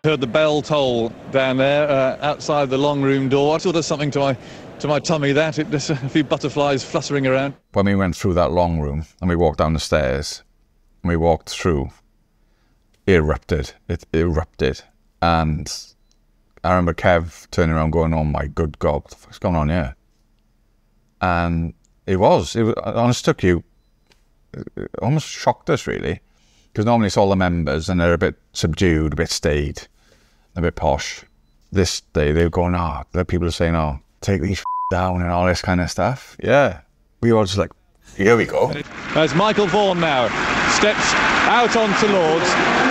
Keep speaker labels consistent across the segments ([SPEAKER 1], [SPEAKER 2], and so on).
[SPEAKER 1] Heard the bell toll down there outside the long room door. I thought there's something to my tummy that. There's a few butterflies fluttering around.
[SPEAKER 2] When we went through that long room and we walked down the stairs and we walked through, it erupted. And I remember Kev turning around going, oh my good God, what the fuck's going on here? And it honestly took you, it almost shocked us really. Because normally it's all the members and they're a bit subdued, a bit staid, a bit posh. This day they were going, the people are saying, take these down and all this kind of stuff. Yeah. We were just like, here we go.
[SPEAKER 1] As Michael Vaughan now steps out onto Lord's.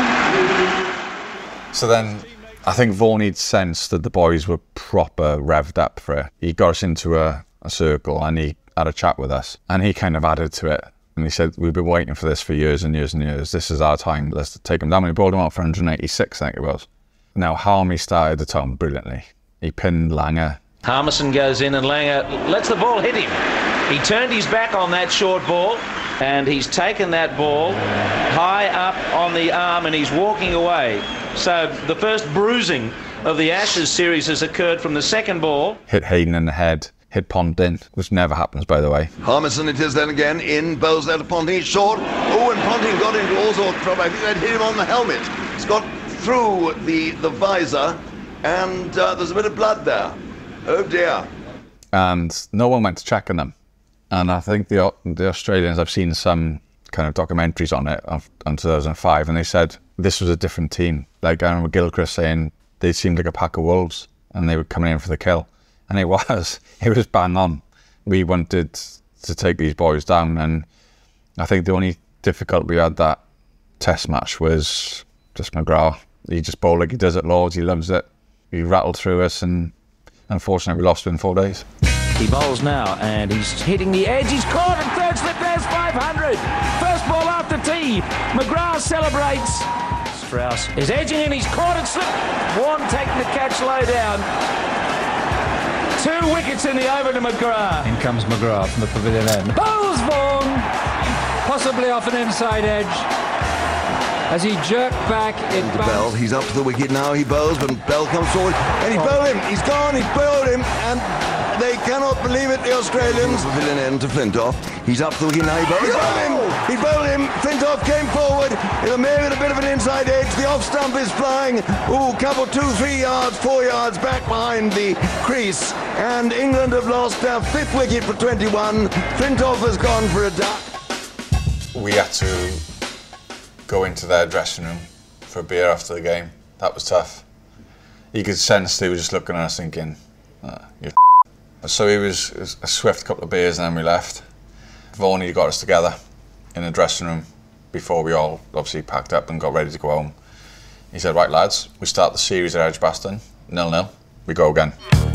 [SPEAKER 2] So then I think Vaughan had sensed that the boys were proper revved up for it. He got us into a circle and he had a chat with us and he kind of added to it. And he said, we've been waiting for this for years and years and years. This is our time. Let's take them down. And he brought them out for 186, I think it was. Now, Harmy started the tone brilliantly. He pinned Langer.
[SPEAKER 3] Harmison goes in and Langer lets the ball hit him. He turned his back on that short ball and he's taken that ball high up on the arm and he's walking away. So the first bruising of the Ashes series has occurred from the second ball.
[SPEAKER 2] Hit Hayden in the head. Hit Ponting, which never happens, by the way.
[SPEAKER 4] Harmison it is then again, in, bowls there to Ponting, short. Oh, and Ponting got into all sorts of trouble. I think that hit him on the helmet. It's got through the visor, and there's a bit of blood there. Oh dear.
[SPEAKER 2] And no one went to check on them. And I think the Australians, I've seen some kind of documentaries on it, on 2005, and they said this was a different team. Like I remember Gilchrist saying they seemed like a pack of wolves, and they were coming in for the kill. And it was bang on. We wanted to take these boys down, and I think the only difficulty we had that test match was just McGrath. He just bowled like he does at Lord's. He loves it. He rattled through us, and unfortunately we lost within 4 days.
[SPEAKER 3] He bowls now, and he's hitting the edge. He's caught, and third slip, there's 500. First ball after tee. McGrath celebrates. Strauss is edging in, he's caught and slipped. Vaughan taking the catch low down. 2 wickets in the over to McGrath.
[SPEAKER 5] In comes McGrath from the pavilion end.
[SPEAKER 3] Bowls Vaughan!
[SPEAKER 5] Possibly off an inside edge. As he jerked back, it bounced.
[SPEAKER 4] Bell, he's up to the wicket now, he bowls, but Bell comes forward, and he bowled him, he's gone, he's bowled him, and they cannot believe it, the Australians. Pavilion end to Flintoff, he's up to the wicket now, he bowled him, Flintoff came forward, it may have been a bit of an inside edge, the off stump is flying, couple 2-3 yards, 4 yards back behind the crease, and England have lost their 5th wicket for 21, Flintoff has gone for a duck.
[SPEAKER 2] We had to go into their dressing room for a beer after the game. That was tough. You could sense they were just looking at us thinking, you're So it was a swift couple of beers and then we left. Vaughan got us together in the dressing room before we all obviously packed up and got ready to go home. He said, right lads, we start the series at Edgbaston, 0-0, we go again.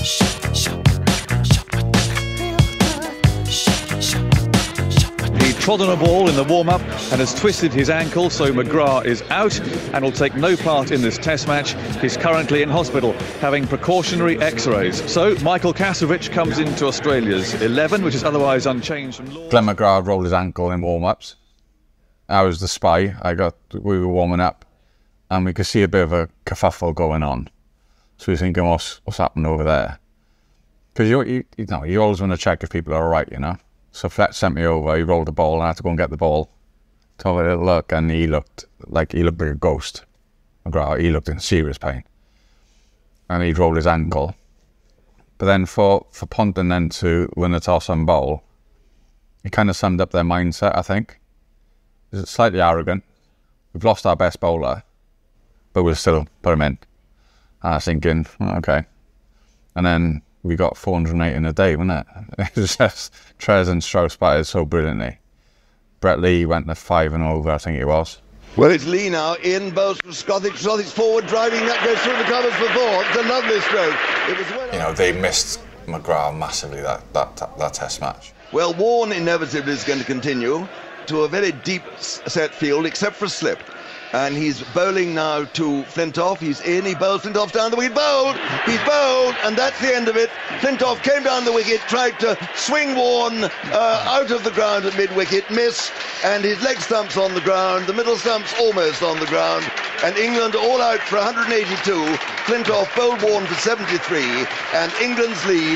[SPEAKER 1] He trod on a ball in the warm-up and has twisted his ankle, so McGrath is out and will take no part in this test match. He's currently in hospital having precautionary x-rays. So Michael Kasovich comes into Australia's 11, which is otherwise unchanged from Lord.
[SPEAKER 2] Glenn McGrath rolled his ankle in warm-ups. I was the spy. We were warming up and we could see a bit of a kerfuffle going on. So we were thinking, what's happening over there? Because you always want to check if people are all right, you know. So Fletch sent me over, he rolled the ball, and I had to go and get the ball to have a little look, and he looked like a ghost. McGrath, he looked in serious pain. And he'd rolled his ankle. But then for Ponting then to win the toss and bowl, it kind of summed up their mindset, I think. It's slightly arrogant. We've lost our best bowler, but we'll still put him in. And I was thinking, okay. And then we got 408 in a day, wasn't it? It was just Trez and Strauss batted so brilliantly. Brett Lee went to 5 and over, I think it was.
[SPEAKER 4] Well, it's Lee now in, bowls from Scothick. Scothick's forward driving, that goes through the covers for Vaughan. It's a lovely stroke. It was well,
[SPEAKER 2] you know, they missed McGrath massively that test match.
[SPEAKER 4] Well, Vaughan inevitably is going to continue to a very deep set field, except for slip. And he's bowling now to Flintoff. He's in, he bowls, Flintoff's down the wicket, he's bowled, and that's the end of it. Flintoff came down the wicket, tried to swing Warne out of the ground at mid-wicket, missed, and his leg stump's on the ground, the middle stump's almost on the ground, and England all out for 182. Flintoff bowled Warne for 73, and England's lead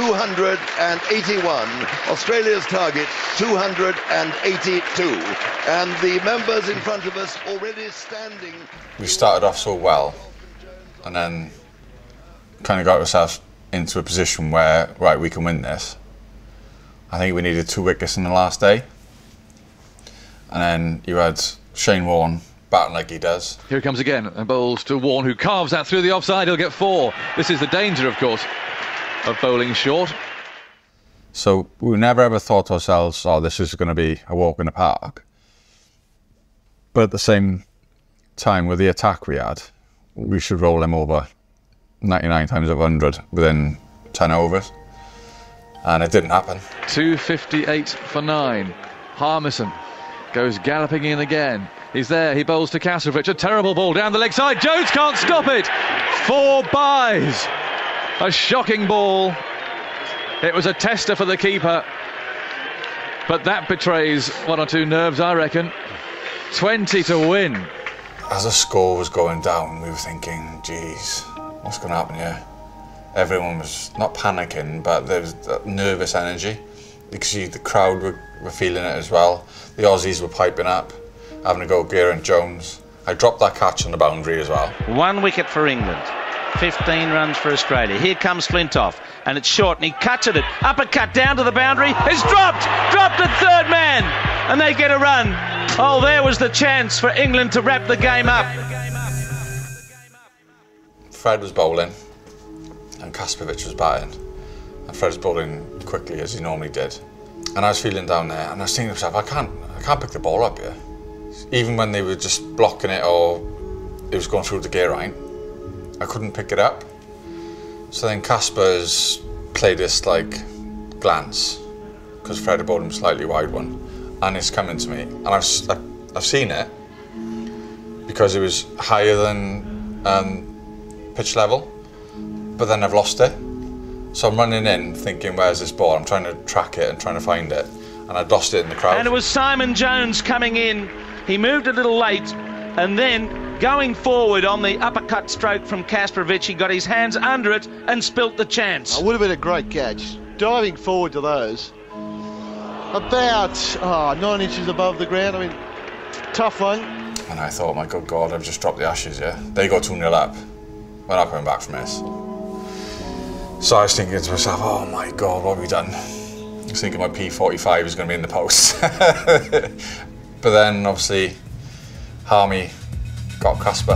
[SPEAKER 4] 281. Australia's target 282. And the members in front of us already standing.
[SPEAKER 2] We started off so well, and then kind of got ourselves into a position where, right, we can win this. I think we needed 2 wickets in the last day. And then you had Shane Warne batting like he does.
[SPEAKER 1] Here he comes again, and bowls to Warne, who carves that through the offside. He'll get 4. This is the danger, of course, of bowling short.
[SPEAKER 2] So we never ever thought to ourselves, oh, this is going to be a walk in the park. But at the same time, with the attack we had, we should roll him over 99 times of 100 within 10 overs. And it didn't happen.
[SPEAKER 1] 258 for 9. Harmison goes galloping in again. He's there, he bowls to Kastrovic. A terrible ball down the leg side. Jones can't stop it. 4 byes. A shocking ball. It was a tester for the keeper. But that betrays 1 or 2 nerves, I reckon. 20 to win.
[SPEAKER 2] As the score was going down, we were thinking, geez, what's going to happen here? Everyone was not panicking, but there was that nervous energy. You could see the crowd were feeling it as well. The Aussies were piping up, having a go at Geraint Jones. I dropped that catch on the boundary as well.
[SPEAKER 3] 1 wicket for England, 15 runs for Australia. Here comes Flintoff, and it's short, and he cuts at it. Uppercut down to the boundary. It's dropped at third man, and they get a run. Oh, there was the chance for England to wrap the game up.
[SPEAKER 2] Fred was bowling, and Kastrovic was batting. And Fred was bowling quickly as he normally did. And I was feeling down there, and I was thinking to myself, I can't pick the ball up here. Even when they were just blocking it or it was going through the Geraint, I couldn't pick it up. So then Kasper's played this like glance, because Fred had bowled him a slightly wide one, and it's coming to me. And I've seen it because it was higher than pitch level, but then I've lost it. So I'm running in thinking, where's this ball? I'm trying to track it and trying to find it, and I'd lost it in the crowd.
[SPEAKER 3] And it was Simon Jones coming in. He moved a little late, and then going forward on the uppercut stroke from Kastrovic, he got his hands under it and spilt the chance.
[SPEAKER 6] It would have been a great catch. Diving forward to those, about 9 inches above the ground. I mean, tough one.
[SPEAKER 2] And I thought, my good God, I've just dropped the Ashes, yeah? They got 2-0 up. We're not coming back from this. So I was thinking to myself, oh my God, what have we done? I was thinking my P45 is going to be in the post. But then, obviously, Harmy got Kasper.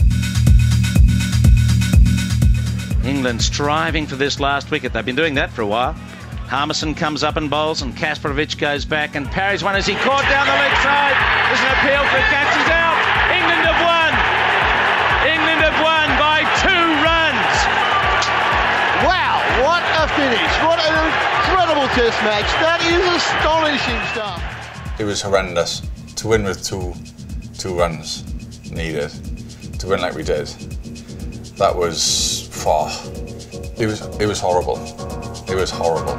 [SPEAKER 3] England striving for this last wicket. They've been doing that for a while. Harmison comes up and bowls, and Kastrovic goes back and parries one as he caught down the leg side. There's an appeal for catches out. England have won. England have won by 2 runs.
[SPEAKER 6] Wow, what a finish. What an incredible test match. That is astonishing stuff.
[SPEAKER 2] It was horrendous. To win with two runs needed, to win like we did, that was far. It was horrible. It was horrible.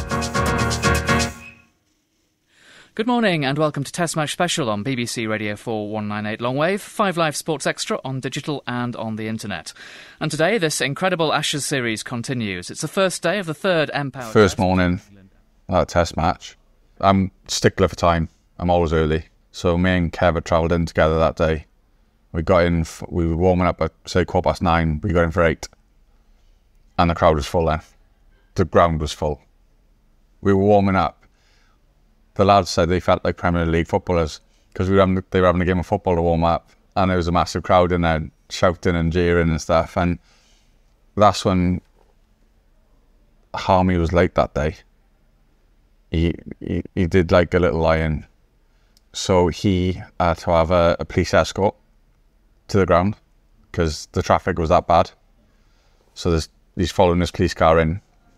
[SPEAKER 7] Good morning and welcome to Test Match Special on BBC Radio 4 198 Longwave, 5 Live Sports Extra on digital and on the internet. And today this incredible Ashes series continues. It's the first day of the third Empower
[SPEAKER 2] First morning, Test match. I'm stickler for time. I'm always early. So me and Kev had travelled in together that day. We got in, we were warming up at say 9:15. We got in for 8. And the crowd was full then. The ground was full. We were warming up. The lads said they felt like Premier League footballers because they were having a game of football to warm up, and there was a massive crowd in there shouting and jeering and stuff. And that's when Harmy was late that day. He did like a little lie-in. So he had to have a police escort to the ground because the traffic was that bad. So he's following this police car in,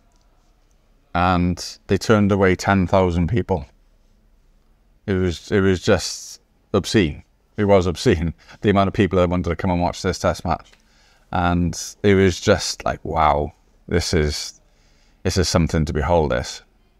[SPEAKER 2] and they turned away 10,000 people. It was just obscene. It was obscene, the amount of people that wanted to come and watch this test match. And it was just like, wow, this is something to behold, this.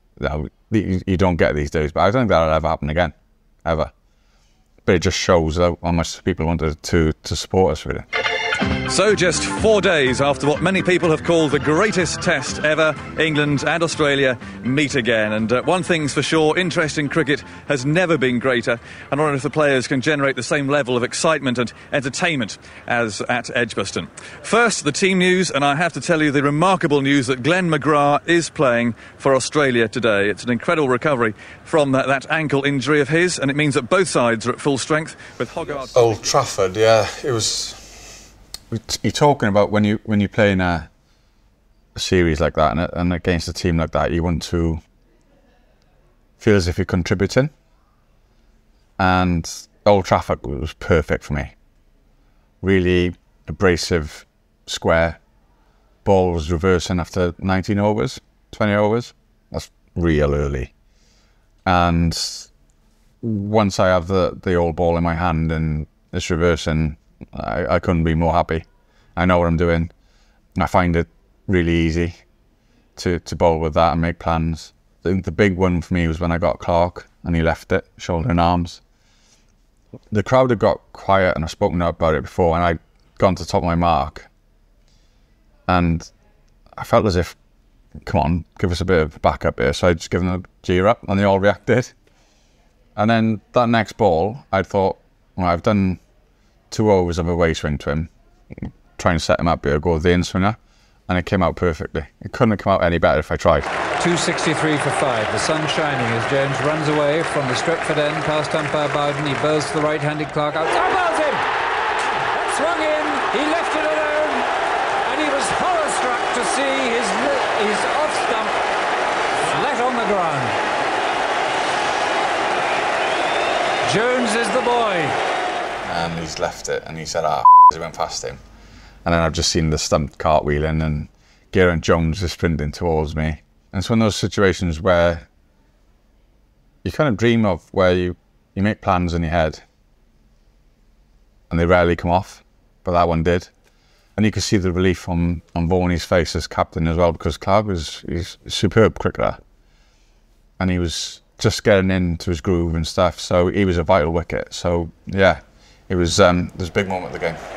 [SPEAKER 2] You don't get these days, but I don't think that'll ever happen again, ever. But it just shows how much people wanted to support us, really.
[SPEAKER 1] So just 4 days after what many people have called the greatest test ever, England and Australia meet again. And one thing's for sure, interest in cricket has never been greater. And I wonder if the players can generate the same level of excitement and entertainment as at Edgbaston. First, the team news, and I have to tell you the remarkable news that Glenn McGrath is playing for Australia today. It's an incredible recovery from that ankle injury of his, and it means that both sides are at full strength with Hogarth.
[SPEAKER 2] Old Trafford, yeah, it was... You're talking about when you play in a series like that and against a team like that, you want to feel as if you're contributing. And Old Trafford was perfect for me. Really abrasive, square. Ball was reversing after 19 overs, 20 overs. That's real early. And once I have the old ball in my hand and it's reversing, I couldn't be more happy. I know what I'm doing. I find it really easy to bowl with that and make plans. I think the big one for me was when I got Clark and he left it, shoulder and arms. The crowd had got quiet and I've spoken about it before, and I'd gone to the top of my mark. And I felt as if, come on, give us a bit of backup here. So I just given them a cheer up and they all reacted. And then that next ball, I thought, well, I've done 2 overs of a way swing to him, try and set him up here, go with the in-swinger, and it came out perfectly. It couldn't have come out any better if I tried.
[SPEAKER 5] 263 for 5. The sun shining as Jones runs away from the Stretford end past umpire Bowden. He bowls to the right-handed Clark out. Bowls him! That swung in. He left it alone, and he was horror-struck to see his off-stump flat on the ground. Jones is the boy.
[SPEAKER 2] And he's left it, and he said, he went past him. And then I've just seen the stump cartwheeling, and Geraint Jones is sprinting towards me. And it's one of those situations where you kind of dream of, where you make plans in your head, and they rarely come off, but that one did. And you could see the relief on Vaughan's face as captain as well, because Clark he's a superb cricketer. And he was just getting into his groove and stuff, so he was a vital wicket. So, yeah. It was a big moment of the game.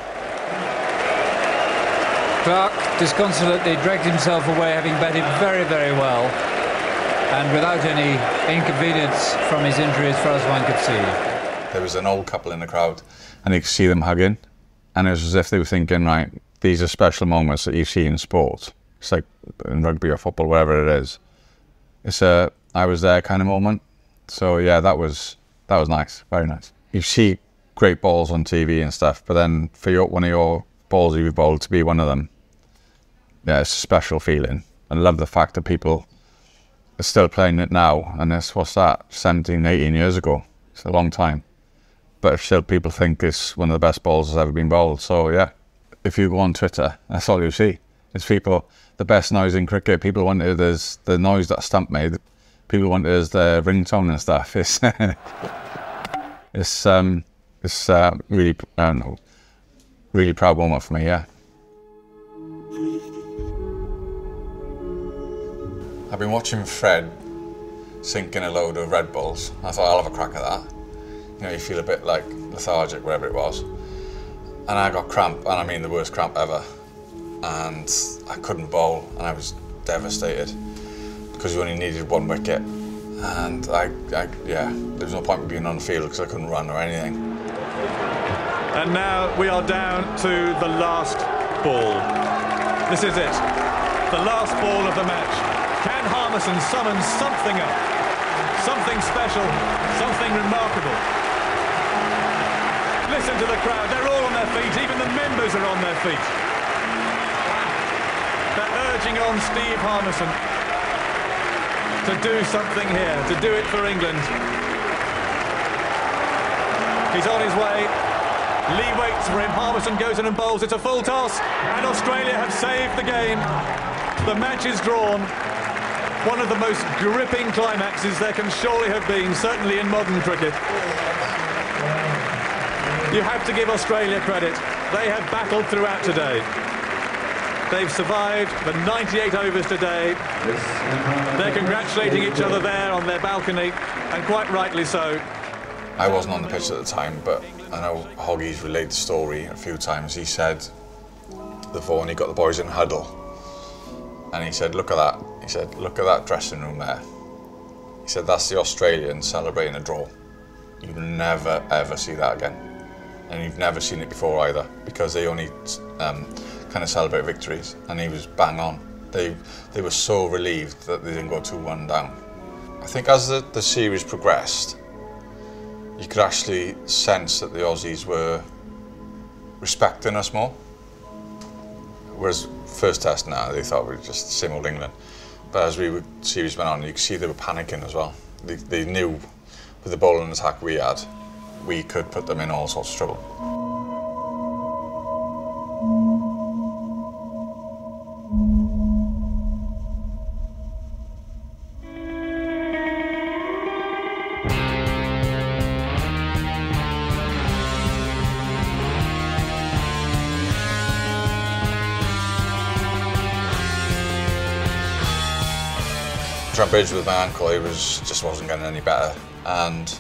[SPEAKER 5] Clark disconsolately dragged himself away, having batted very, very well, and without any inconvenience from his injury as far as one could see.
[SPEAKER 2] There was an old couple in the crowd, and you could see them hugging, and it was as if they were thinking, right, these are special moments that you see in sport. It's like in rugby or football, whatever it is. It's a I was there kind of moment. So yeah, that was nice, very nice. You see great balls on TV and stuff, but then for one of your balls you've bowled to be one of them, yeah, it's a special feeling. I love the fact that people are still playing it now, and what's that, 17, 18 years ago. It's a long time. But still people think it's one of the best balls that's ever been bowled. So yeah, if you go on Twitter, that's all you see. It's people, the best noise in cricket, people want it as the noise that Stump made, people want it as the ringtone and stuff. It's really, I don't know, really proud moment for me, yeah. I've been watching Fred sinking a load of Red Bulls. I thought I'll have a crack at that. You know, you feel a bit like lethargic, whatever it was. And I got cramp, and I mean the worst cramp ever. And I couldn't bowl, and I was devastated because you only needed 1 wicket. And yeah, there was no point in being on the field because I couldn't run or anything.
[SPEAKER 1] And now we are down to the last ball. This is it, the last ball of the match. Can Harmison summon something up? Something special, something remarkable. Listen to the crowd, they're all on their feet, even the members are on their feet. They're urging on Steve Harmison to do something here, to do it for England. He's on his way. Lee waits for him. Harmison goes in and bowls. It's a full toss, and Australia have saved the game. The match is drawn. One of the most gripping climaxes there can surely have been, certainly in modern cricket.
[SPEAKER 8] You have to give Australia credit. They have battled throughout today. They've survived for 98 overs today. They're congratulating each other there on their balcony, and quite rightly so.
[SPEAKER 2] I wasn't on the pitch at the time, but I know Hoggy's relayed the story a few times. He said, when he got the boys in huddle, and he said, look at that. He said, look at that dressing room there. He said, that's the Australians celebrating a draw. You'll never, ever see that again. And you've never seen it before either, because they only kind of celebrate victories, and he was bang on. They were so relieved that they didn't go 2-1 down. I think as the series progressed, you could actually sense that the Aussies were respecting us more. Whereas first test now, they thought we were just the same old England. But as the series went on, you could see they were panicking as well. They knew with the bowling attack we had, we could put them in all sorts of trouble. Trent Bridge with my ankle, it just wasn't getting any better, and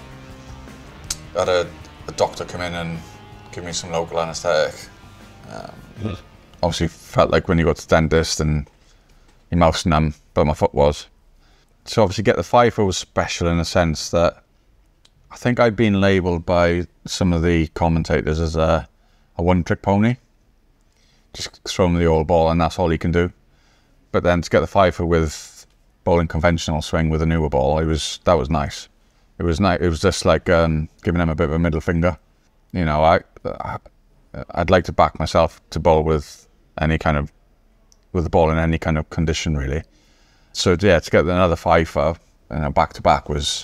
[SPEAKER 2] I had a doctor come in and give me some local anaesthetic. Obviously felt like when you go to the dentist and your mouth's numb, but my foot was. So obviously Get the Fifer was special in a sense that I think I'd been labelled by some of the commentators as a one-trick pony. Just throw him the old ball and that's all he can do. But then to get the Fifer with bowling conventional swing with a newer ball, that was nice. It was nice. It was just like giving them a bit of a middle finger. You know, I'd like to back myself to bowl with the ball in any kind of condition, really. So yeah, to get another Fifer back to back was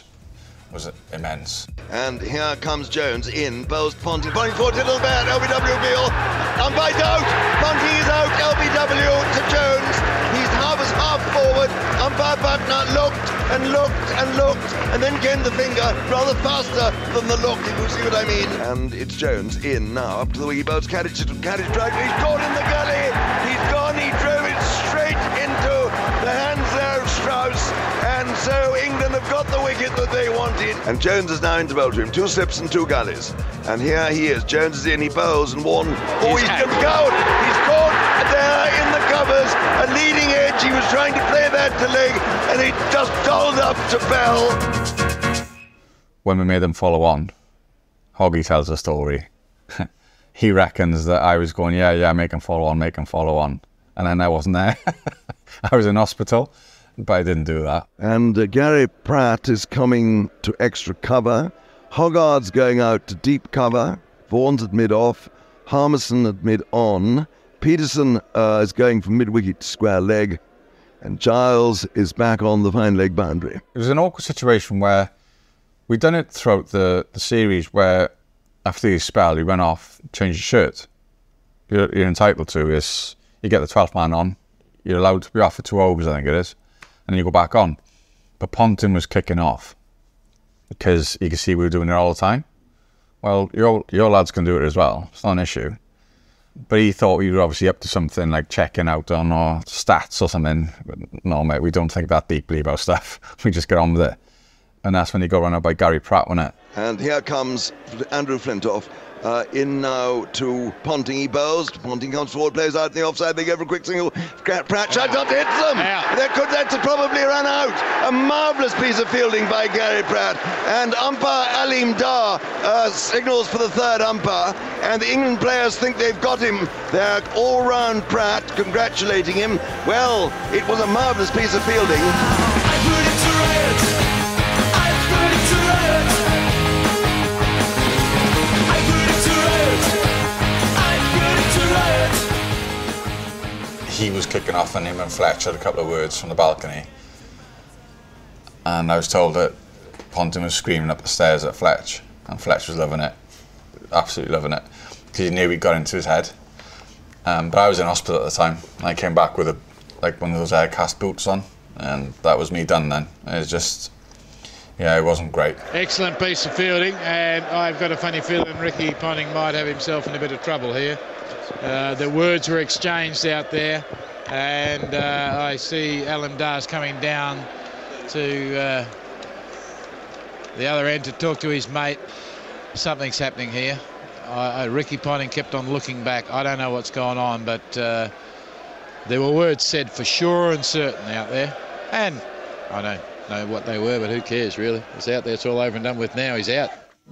[SPEAKER 2] immense.
[SPEAKER 4] And here comes Jones in, bowls Ponting forward to the bat, LBW Beale, umpire out, Ponting is out, LBW to Jones, he's half forward, umpire Butner looked and looked and looked, and then came the finger, rather faster than the look, if you see what I mean. And it's Jones in now, up to the wee boats, Kadich drive, he's caught in the gully, he's gone, he drove it straight into the hands there of Strauss, and so England have got the wicket that they wanted. And Jones is now into bowl to him, 2 slips and 2 gullies. And here he is, Jones is in, he bowls and Warren, he's out, he's caught there in the covers, a leading edge, he was trying to play that to leg, and he just dolled up to Bell.
[SPEAKER 2] When we made them follow on, Hoggy tells a story. He reckons that I was going, yeah, make them follow on. And then I wasn't there. I was in hospital, but I didn't do that.
[SPEAKER 4] And Gary Pratt is coming to extra cover. Hoggard's going out to deep cover. Vaughan's at mid-off. Harmison at mid-on. Peterson is going from mid-wicket to square leg. And Giles is back on the fine leg boundary.
[SPEAKER 2] It was an awkward situation where we'd done it throughout the series where after the spell, you went off, changed your shirt. You're entitled to is you get the 12th man on. You're allowed to be off for 2 overs, I think it is. And then you go back on. But Ponting was kicking off because you could see we were doing it all the time. Well, your lads can do it as well. It's not an issue. But he thought we were obviously up to something like checking out on our stats or something. But no, mate, we don't think that deeply about stuff. We just get on with it. And that's when he got run out by Gary Pratt, wasn't it?
[SPEAKER 4] And here comes Andrew Flintoff. In now to Ponting, he bowls. Ponting comes forward, plays out in the offside. They go for a quick single. Pratt shouts up, hits them. That's probably run out. A marvellous piece of fielding by Gary Pratt. And umpire Aleem Dar signals for the third umpire. And the England players think they've got him. They're all round Pratt, congratulating him. Well, it was a marvellous piece of fielding. I put it to riot. I put it to riot.
[SPEAKER 2] He was kicking off and him and Fletch had a couple of words from the balcony. And I was told that Ponting was screaming up the stairs at Fletch. And Fletch was loving it. Absolutely loving it. Because he knew he'd got into his head. But I was in hospital at the time. And I came back with one of those air cast boots on. And that was me done then. It yeah, it wasn't great.
[SPEAKER 9] Excellent piece of fielding, and I've got a funny feeling Ricky Ponting might have himself in a bit of trouble here. The words were exchanged out there, and I see Alan Dars coming down to the other end to talk to his mate. Something's happening here. Ricky Ponting kept on looking back. I don't know what's going on, but there were words said for sure and certain out there, and I don't know what they were, but who cares really? It's out there, it's all over and done with now. He's out.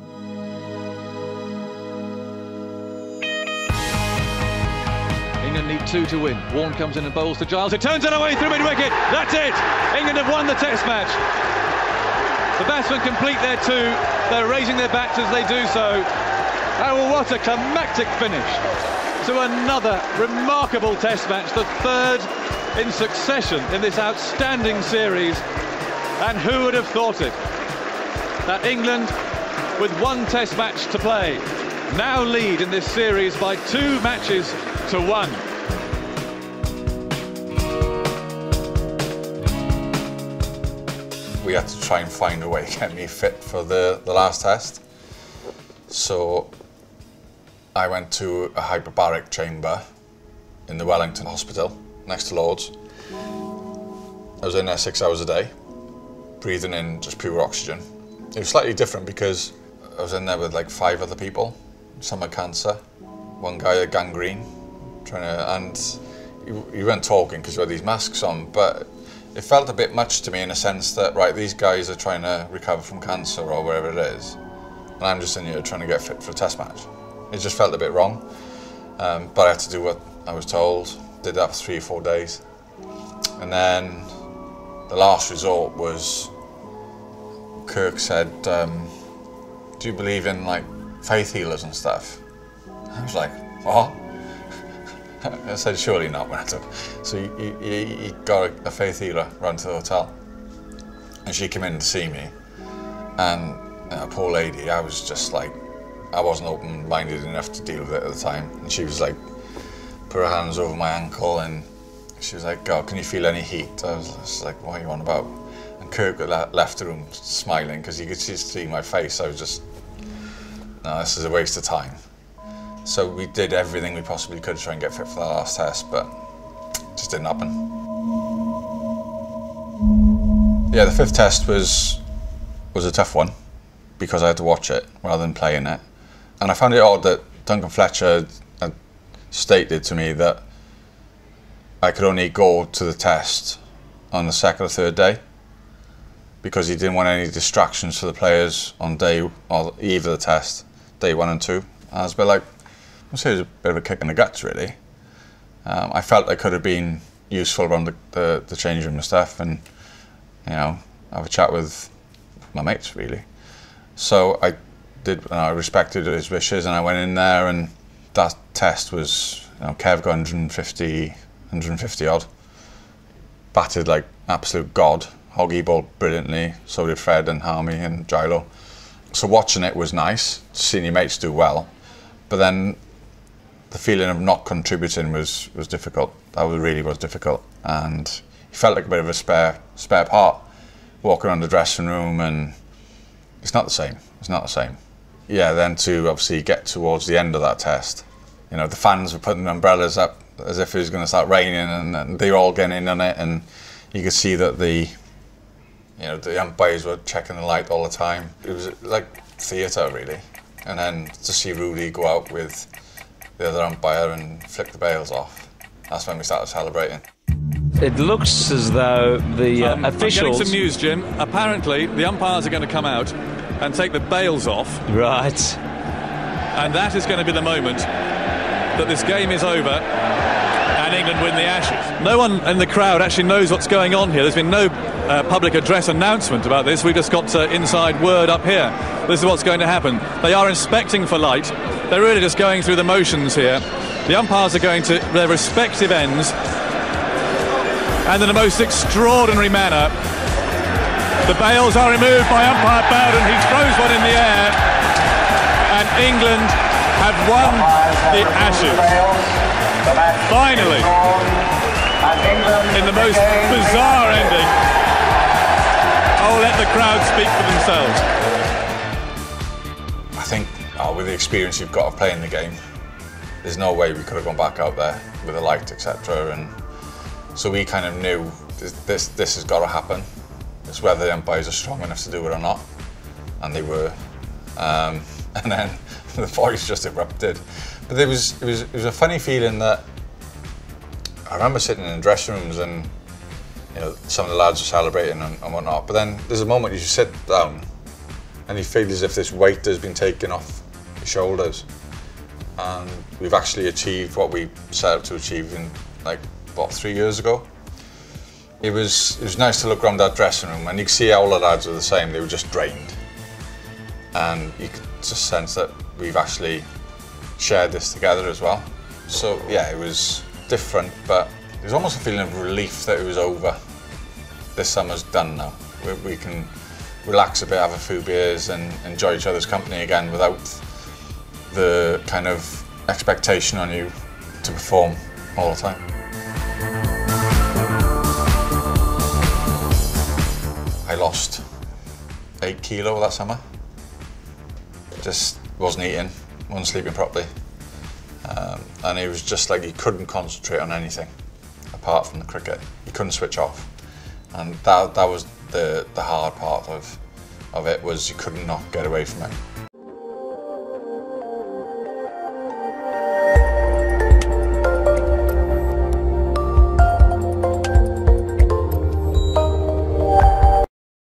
[SPEAKER 1] England need 2 to win. Warne comes in and bowls to Giles. It turns it away through mid-wicket. That's it. England have won the Test match. The batsmen complete their 2. They're raising their bats as they do so. Oh, what a climactic finish to another remarkable Test match, the 3rd in succession in this outstanding series. And who would have thought it? That England, with 1 Test match to play, now lead in this series by 2 matches to 1.
[SPEAKER 2] We had to try and find a way to get me fit for the last test. So I went to a hyperbaric chamber in the Wellington Hospital next to Lord's. I was in there 6 hours a day, breathing in just pure oxygen. It was slightly different because I was in there with like 5 other people. Some had cancer, one guy had gangrene, and you weren't talking because you had these masks on, but it felt a bit much to me in a sense that, right, these guys are trying to recover from cancer or wherever it is, and I'm just in here trying to get fit for a Test match. It just felt a bit wrong, but I had to do what I was told. Did that for 3 or 4 days, and then the last resort was Kirk said, "Do you believe in like faith healers and stuff?" I was like, "What?" I said, "Surely not." So he got a faith healer round to the hotel, and she came in to see me, and a poor lady, I was just like, I wasn't open-minded enough to deal with it at the time, and she was like, put her hands over my ankle, and she was like, "God, can you feel any heat?" I was just like, "What are you on about?" And Kirk left the room smiling because he could see my face. I was just, no, this is a waste of time. So we did everything we possibly could to try and get fit for the last test, but it just didn't happen. Yeah, the 5th test was a tough one because I had to watch it rather than play in it. And I found it odd that Duncan Fletcher had stated to me that I could only go to the test on the 2nd or 3rd day because he didn't want any distractions for the players on day or eve of the test, day 1 and 2. And I was a bit like, I'd say it was a bit of a kick in the guts, really. I felt I could have been useful around the change room and stuff, and you know, have a chat with my mates, really. So I did, and I respected his wishes, and I went in there, and that test was, you know, Kev got 150 odd, batted like absolute god. Hoggy bowled brilliantly, so did Fred and Harmy and Gilo. So watching it was nice, seeing your mates do well, but then the feeling of not contributing was difficult. That really was difficult, and he felt like a bit of a spare part, walking around the dressing room, and it's not the same. It's not the same. Yeah, then to obviously get towards the end of that test, you know, the fans were putting umbrellas up as if it was going to start raining, and they were all getting in on it, and you could see that the umpires were checking the light all the time. It was like theatre, really. And then to see Rudy go out with the other umpire and flick the bails off, that's when we started celebrating.
[SPEAKER 3] It looks as though the officials...
[SPEAKER 8] I'm getting some news, Jim. Apparently, the umpires are going to come out and take the bails off.
[SPEAKER 3] Right.
[SPEAKER 8] And that is going to be the moment that this game is over and England win the Ashes. No one in the crowd actually knows what's going on here. There's been no public address announcement about this. We've just got inside word up here. This is what's going to happen. They are inspecting for light. They're really just going through the motions here. The umpires are going to their respective ends, and in the most extraordinary manner, the bails are removed by umpire Bowden. He throws one in the air, and England have won the Ashes. Finally, in the most bizarre ending Oh, let the crowd speak for themselves.
[SPEAKER 2] I think with the experience you've got of playing the game, there's no way we could have gone back out there with a light, etc. And so we kind of knew this has got to happen. It's whether the umpires are strong enough to do it or not, and they were. And then the boys just erupted. But it was a funny feeling that I remember sitting in the dressing rooms and some of the lads were celebrating and whatnot. But then there's a moment you just sit down and you feel as if this weight has been taken off your shoulders, and we've actually achieved what we set out to achieve in 3 years ago. It was nice to look around that dressing room and you could see all the lads were the same. They were just drained, and you could just sense that we've actually shared this together as well. So yeah, it was different, but there was almost a feeling of relief that it was over. This summer's done now. We can relax a bit, have a few beers and enjoy each other's company again without the kind of expectation on you to perform all the time. I lost 8 kilo that summer. Just wasn't eating, wasn't sleeping properly. And it was just like you couldn't concentrate on anything apart from the cricket. You couldn't switch off. And that was the hard part of it, was you could not get away from it.